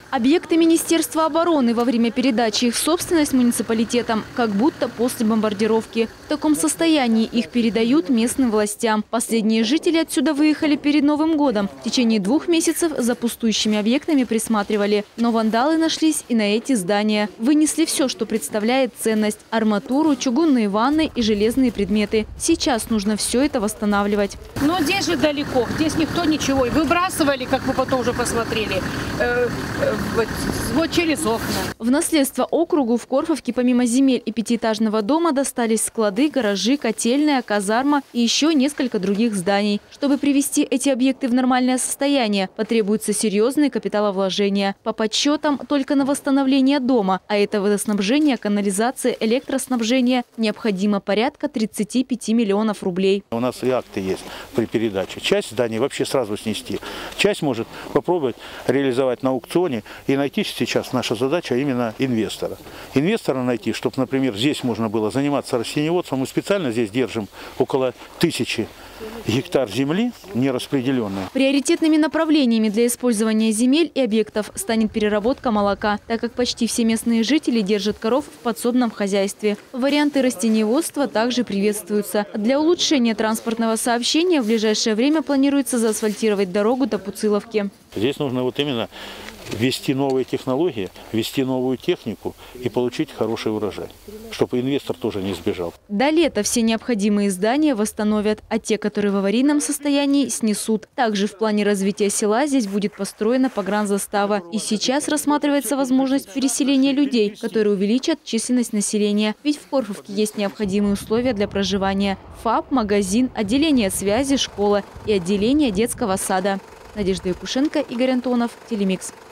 Объекты Министерства обороны во время передачи их в собственность муниципалитетам как будто после бомбардировки. В таком состоянии их передают местным властям. Последние жители отсюда выехали перед Новым годом. В течение 2 месяцев за пустующими объектами присматривали. Но вандалы нашлись и на эти здания. Вынесли все, что представляет ценность – арматуру, чугунные ванны и железные предметы. Сейчас нужно все это восстанавливать. Но здесь же далеко, здесь никто ничего. И выбрасывали, как вы потом уже посмотрели, вот через окна. В наследство округу в Корфовке помимо земель и 5-этажного дома достались склады, гаражи, котельная, казарма и еще несколько других зданий. Чтобы привести эти объекты в нормальное состояние, потребуются серьезные капиталовложения. По подсчетам, только на восстановление дома, а это водоснабжение, канализация, электроснабжение, необходимо порядка 35 миллионов рублей. У нас и акты есть при передаче. Часть зданий вообще сразу снести. Часть может попробовать реализовать на аукционе и найти сейчас наша задача именно инвестора. Инвестора найти, чтобы, например, здесь можно было заниматься растениеводством. Мы специально здесь держим около 1000 гектар земли нераспределенной. Приоритетными направлениями для использования земель и объектов станет переработка молока, так как почти все местные жители держат коров в подсобном хозяйстве. Варианты растениеводства также приветствуются. Для улучшения транспортного сообщения в ближайшее время планируется заасфальтировать дорогу до Пуциловки. Здесь нужно вот именно ввести новые технологии, ввести новую технику и получить хороший урожай, чтобы инвестор тоже не сбежал. До лета все необходимые здания восстановят, а те, которые в аварийном состоянии, снесут. Также в плане развития села здесь будет построена погранзастава. И сейчас рассматривается возможность переселения людей, которые увеличат численность населения. Ведь в Корфовке есть необходимые условия для проживания: ФАП, магазин, отделение связи, школа и отделение детского сада. Надежда Якушенко, Игорь Антонов, Телемикс.